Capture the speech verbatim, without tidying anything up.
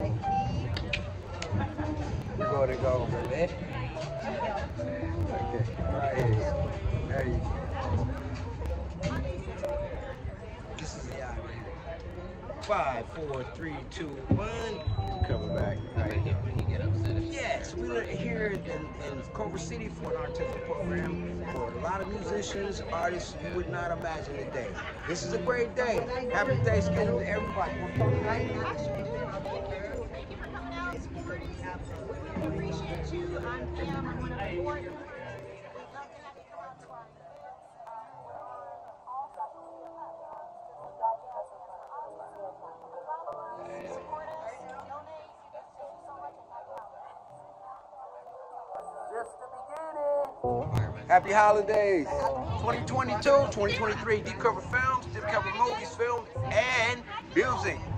We're going to go over there. Okay, right here. There you go. This is the eye right here. Five, four, three, two, one. Coming back. Right here. Yes, we are here in, in Culver City for an artistic program for a lot of musicians, artists you would not imagine today. This is a great day. Happy Thanksgiving to everybody. Appreciate you. I'm Kim. I'm one of the board. Just the beginning. Happy holidays. twenty twenty-two, twenty twenty-three, Deep Cover Films, Deep Cover Movies, Films, and Music.